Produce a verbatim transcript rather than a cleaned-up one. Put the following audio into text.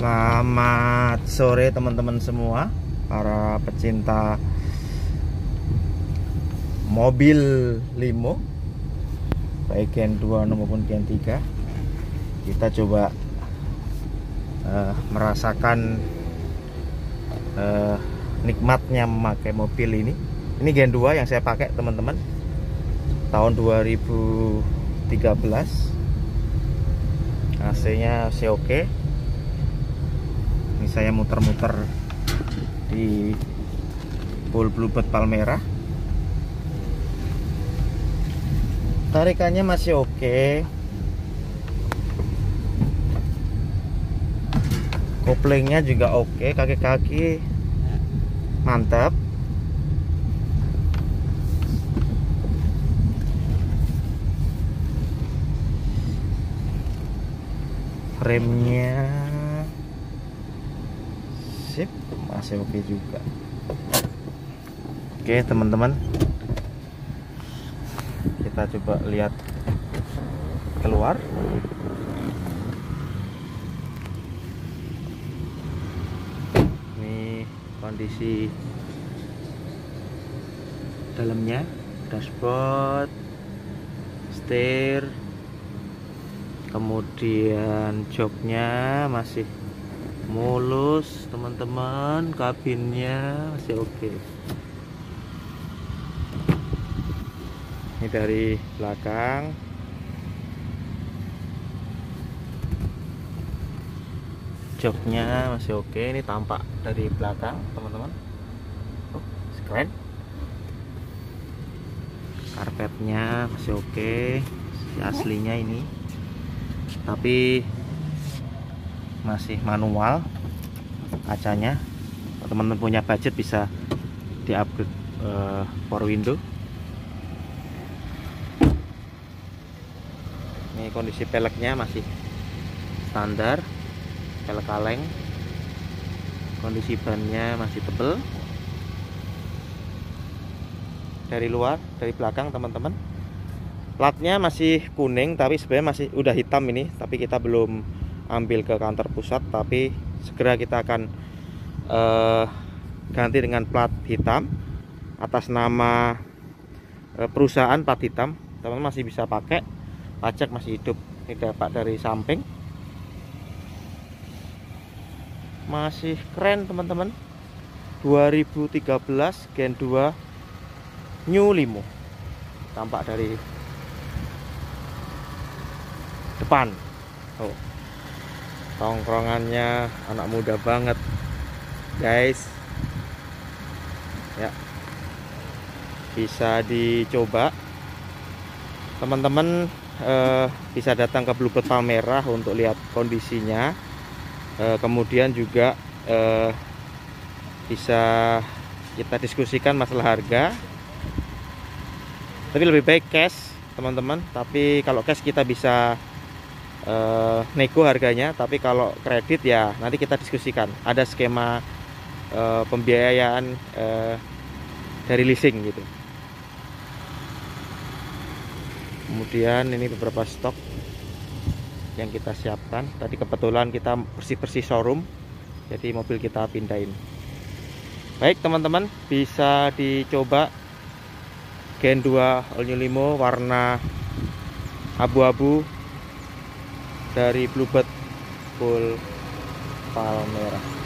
Selamat sore teman-teman semua, para pecinta mobil limo, baik Gen dua maupun Gen tiga. Kita coba uh, merasakan uh, nikmatnya memakai mobil ini. Ini Gen dua yang saya pakai teman-teman, tahun dua ribu tiga belas. A C-nya masih oke. Ini saya muter-muter di Pool Bluebird Palmera. Tarikannya masih oke. Koplingnya juga oke, kaki-kaki mantap. Remnya sip, masih oke juga. Oke teman-teman, kita coba lihat keluar. Ini kondisi dalamnya, dashboard, setir, kemudian joknya masih mulus teman-teman, kabinnya masih oke. Ini dari belakang. Joknya masih oke, ini tampak dari belakang teman-teman. Oh, keren. Karpetnya masih oke, aslinya ini, tapi masih manual kacanya. Kalau teman-teman punya budget bisa di upgrade uh, power window. Ini kondisi peleknya masih standar, pelek kaleng. Kondisi bannya masih tebel. Dari luar, dari belakang teman-teman, platnya masih kuning, tapi sebenarnya masih udah hitam ini, tapi kita belum ambil ke kantor pusat, tapi segera kita akan uh, ganti dengan plat hitam atas nama uh, perusahaan. Plat hitam teman-teman masih bisa pakai, pajak masih hidup. Ini dapat dari samping, masih keren teman-teman. Dua ribu tiga belas Gen dua New Limo, tampak dari depan. Oh, tongkrongannya anak muda banget guys ya, bisa dicoba teman-teman. eh, bisa datang ke Bluebird Palmera untuk lihat kondisinya. eh, kemudian juga eh, bisa kita diskusikan masalah harga, tapi lebih baik cash teman-teman. Tapi kalau cash kita bisa Uh, nego harganya, tapi kalau kredit ya nanti kita diskusikan. Ada skema uh, pembiayaan uh, dari leasing gitu. Kemudian ini beberapa stok yang kita siapkan. Tadi kebetulan kita bersih-bersih showroom, jadi mobil kita pindahin. Baik teman-teman, bisa dicoba Gen dua All New Limo warna abu-abu dari Bluebird Pool Palmera.